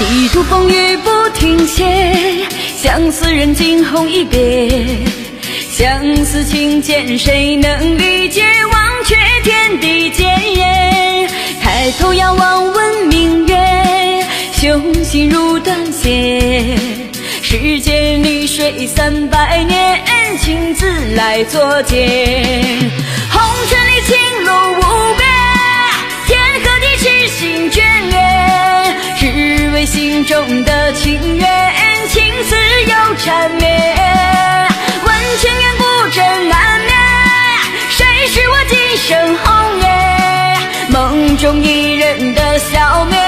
几度风雨不停歇，相思人惊鸿一别。相思情剑谁能理解，忘却天地间。抬头仰望问明月，雄心如断线。世间离水300年，情字来作剑。红尘里情路无边，天和地痴心眷恋，只为心中的情缘，情丝又缠绵。问情缘故真难眠，谁是我今生红颜？梦中一人的笑面。